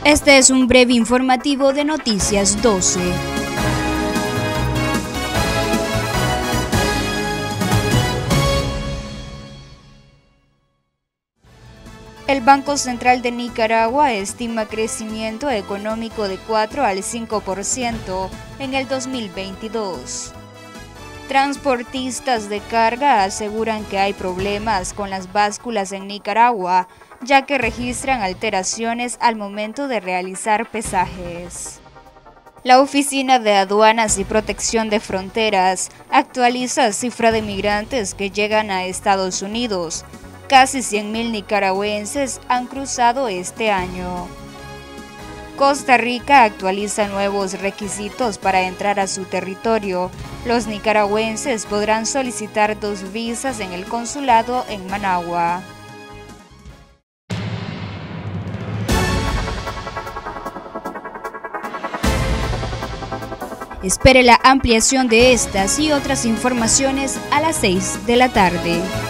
Este es un breve informativo de Noticias 12. El Banco Central de Nicaragua estima crecimiento económico de 4 al 5% en el 2022. Transportistas de carga aseguran que hay problemas con las básculas en Nicaragua, ya que registran alteraciones al momento de realizar pesajes. La Oficina de Aduanas y Protección de Fronteras actualiza cifra de migrantes que llegan a Estados Unidos. Casi 100.000 nicaragüenses han cruzado este año. Costa Rica actualiza nuevos requisitos para entrar a su territorio. Los nicaragüenses podrán solicitar 2 visas en el consulado en Managua. Espere la ampliación de estas y otras informaciones a las 6 de la tarde.